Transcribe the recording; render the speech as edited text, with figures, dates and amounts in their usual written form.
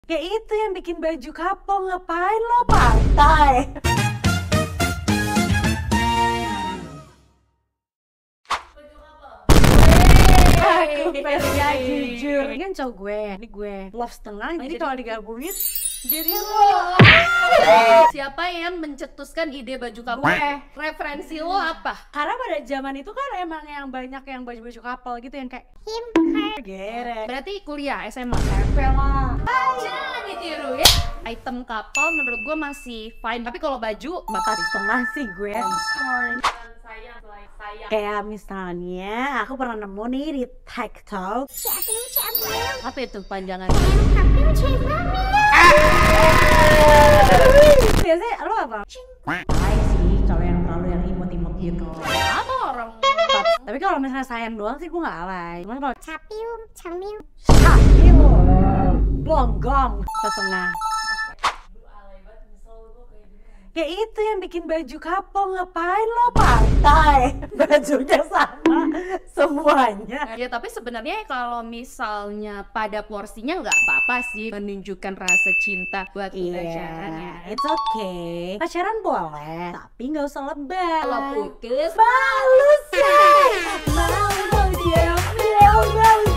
Kayak itu yang bikin baju couple, ngapain lo pantai? Aku Velia jujur. Ini kan cowok gue, ini gue love setengah, jadi kalau digabungin jadi lo. Siapa yang mencetuskan ide baju couple? Referensi lo apa? Karena pada zaman itu kan emang yang banyak yang baju-baju couple gitu yang kayak him, her, Berarti kuliah, SMA? SMP lah. Jangan ditiru ya. Item couple menurut gue masih fine, tapi kalau baju Maka setengah sih gue. sayang. Kayak misalnya aku pernah nemu nih di TikTok. Apa itu panjangannya? Biasanya lo apa? Hai sih, kalau yang terlalu yang imut-imut gitu. Apa orang? Tapi kalau misalnya sayang doang sih gue gak alay. Cuman kalau Capium, camil. capil, blonggong, setengah. Kayak itu yang bikin baju couple, ngapain lo pantai? Bajunya sama semuanya. Ya tapi sebenarnya kalau misalnya pada porsinya nggak apa-apa sih menunjukkan rasa cinta buat pacaran ya. It's okay. Pacaran boleh, tapi nggak usah lebay. Kalau putus Balus ya. Mau dia, mau